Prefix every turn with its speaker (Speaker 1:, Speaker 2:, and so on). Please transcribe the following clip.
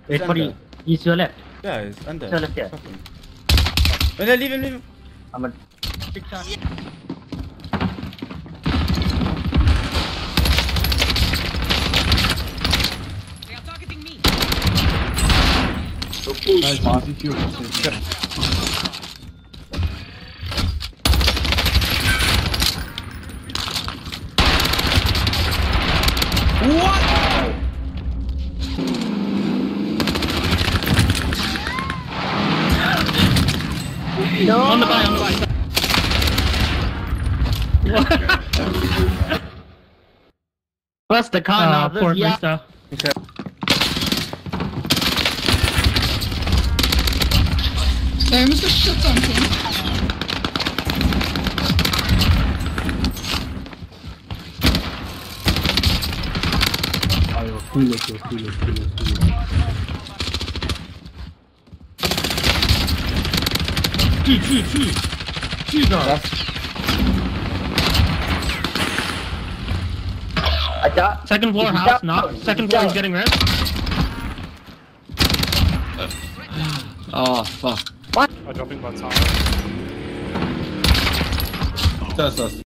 Speaker 1: Wait for you. He's your left.
Speaker 2: Yeah, it's under.
Speaker 1: Your left, yeah.
Speaker 2: No, no, leave him.
Speaker 1: I'm a big shot.
Speaker 3: They are targeting me.
Speaker 4: Nice, Marty.
Speaker 3: What?
Speaker 1: No!
Speaker 3: On the buy.
Speaker 1: Bust the car now.
Speaker 3: Poor
Speaker 1: Yeah.
Speaker 3: Mister.
Speaker 5: Sorry, jag måste skjuta någonting.
Speaker 4: Aj, vad skillet.
Speaker 3: Two guys.
Speaker 1: I got.
Speaker 3: Second floor house, not. Second floor is getting red.
Speaker 6: Oh, fuck.
Speaker 4: I'm dropping my tower.
Speaker 6: That's us.